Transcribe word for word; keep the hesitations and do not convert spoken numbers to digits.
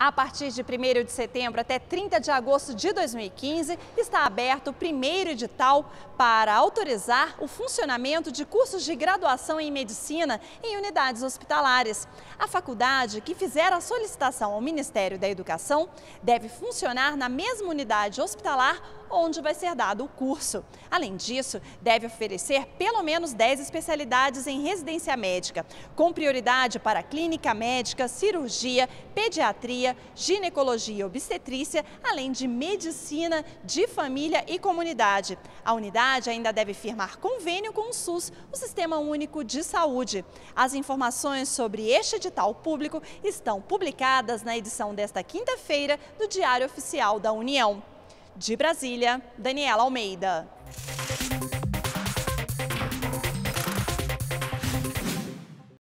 A partir de primeiro de setembro até trinta de agosto de dois mil e quinze, está aberto o primeiro edital para autorizar o funcionamento de cursos de graduação em medicina em unidades hospitalares. A faculdade que fizer a solicitação ao Ministério da Educação deve funcionar na mesma unidade hospitalar onde vai ser dado o curso. Além disso, deve oferecer pelo menos dez especialidades em residência médica, com prioridade para clínica médica, cirurgia, pediatria, ginecologia e obstetrícia, além de medicina de família e comunidade. A unidade ainda deve firmar convênio com o SUS, o Sistema Único de Saúde. As informações sobre este edital público estão publicadas na edição desta quinta-feira do Diário Oficial da União. De Brasília, Daniela Almeida.